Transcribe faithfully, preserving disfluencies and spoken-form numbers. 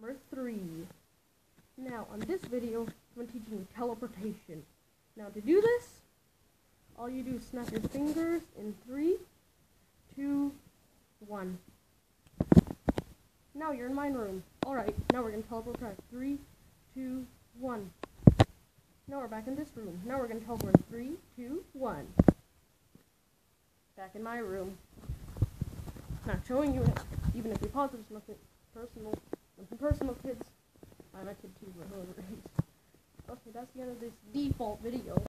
number three. Now, on this video, I'm going to teach you teleportation. Now, to do this, all you do is snap your fingers in three, two, one. Now you're in my room. Alright, now we're going to teleport back. Three, two, one. Now we're back in this room. Now we're going to teleport in three, two, one. Back in my room. Not showing you it, even if you pause it, it's nothing personal. Nothing personal, kids. I'm a kid too, but whoever it is. Okay, that's the end of this default video.